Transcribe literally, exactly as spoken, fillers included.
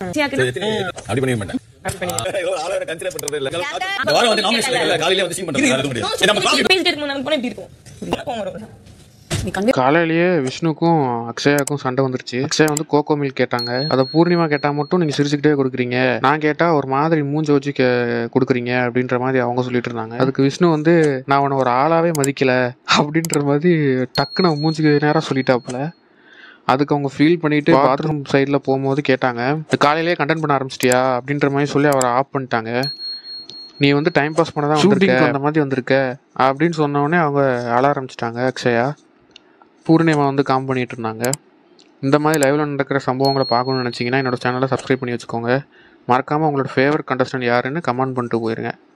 அப்படி பண்ணிக்க மாட்டேன். ஆளோட கன்சிடர் பண்றது இல்ல. இந்த வாரம் வந்து நாமினேஷன் காலையில வந்து சீன் பண்றது. நம்ம காப்பி பேஸ்ட் எடுத்து நம்ம போனா எப்படி இருக்கும்? காலையிலேயே விஷ்ணுக்கும் அக்ஷயாவுக்கும் சண்டை வந்துருச்சு. அக்ஷயா வந்து கோகோ மில்க் கேட்டாங்க. அதை பூர்ணிமா கேட்டா மட்டும் நீங்க சிரிச்சுக்கிட்டே கொடுக்குறீங்க, நான் கேட்டா ஒரு மாதிரி மூஞ்சி வச்சு கொடுக்குறீங்க அப்படின்ற மாதிரி அவங்க சொல்லிட்டு இருந்தாங்க. அதுக்கு விஷ்ணு வந்து நான் உன்னை ஒரு ஆளாவே மதிக்கல அப்படின்ற மாதிரி டக்குன்னு மூஞ்சிக்கு நேரம் சொல்லிட்டாப்புல. அதுக்கு அவங்க ஃபீல் பண்ணிட்டு பாத்ரூம் சைடில் போகும்போது கேட்டாங்க, காலையிலேயே கண்டென்ட் பண்ண ஆரம்பிச்சிட்டியா அப்படின்ற மாதிரி சொல்லி அவரை ஆஃப் பண்ணிட்டாங்க. நீ வந்து டைம் பாஸ் பண்ண தான் ஷூட்டிங் அந்த மாதிரி வந்திருக்க அப்படின்னு சொன்னோடனே அவங்க அழ ஆரம்பிச்சிட்டாங்க. அக்ஷயா பூர்ணிமா வந்து காம் பண்ணிட்டு இருந்தாங்க. இந்த மாதிரி லைவ்ல நடக்கிற சம்பவங்களை பார்க்கணும்னு நினச்சிங்கன்னா என்னோட சேனலை சப்ஸ்கிரைப் பண்ணி வச்சுக்கோங்க. மறக்காமல் உங்களோட ஃபேவரட் கண்டஸ்டன்ட் யாருன்னு கமெண்ட் பண்ணிட்டு போயிருங்க.